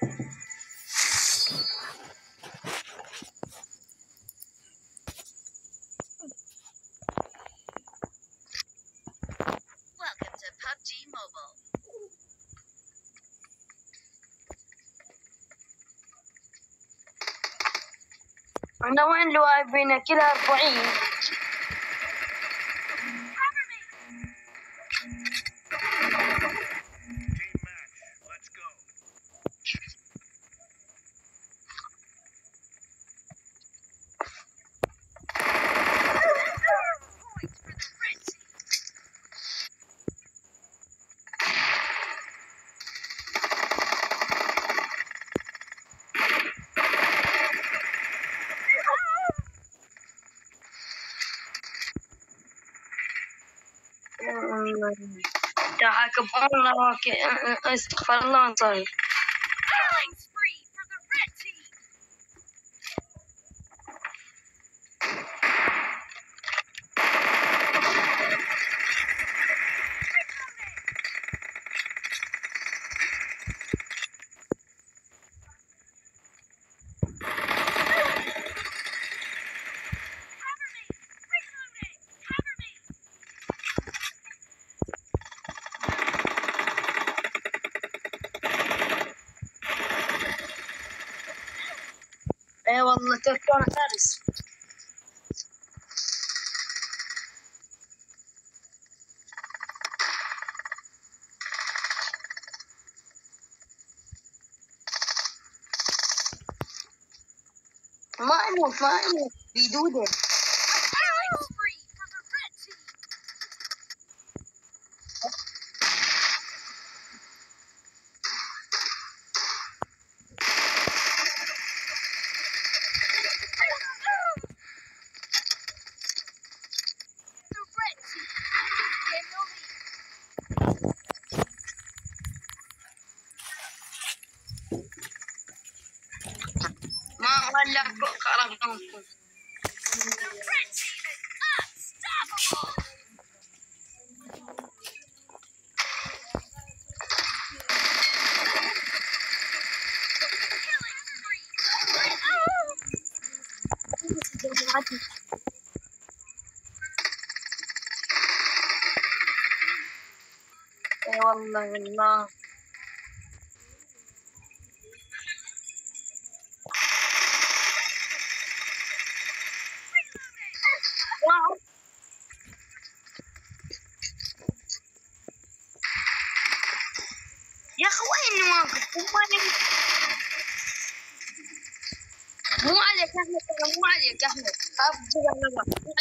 Welcome to PUBG Mobile. أنا وين لاعبين كلها 40. تعاقب الله استغفر الله صاير. Killing spree for the red team. اي والله تركون فارس. ما اموت بيدوده. Killing spree for the red team. The red team in the lead. ما ولا خربتهم. The red team is unstoppable. Killing spree. اي والله والله. واو. يا اخي وين واقف؟ مو عليك احمد، مو عليك احمد، خاف تجيب النظر.